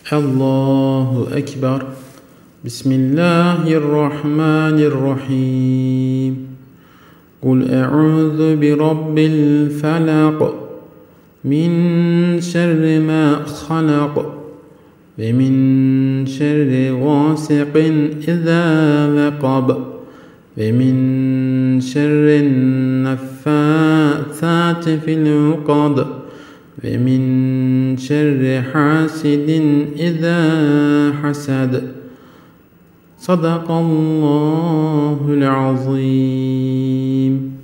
الله أكبر. بسم الله الرحمن الرحيم. قل أعوذ برب الفلق من شر ما خلق ومن شر غاسق إذا وقب ومن شر النفاثات في العقد ومن شر حاسد إذا حسد. صدق الله العظيم.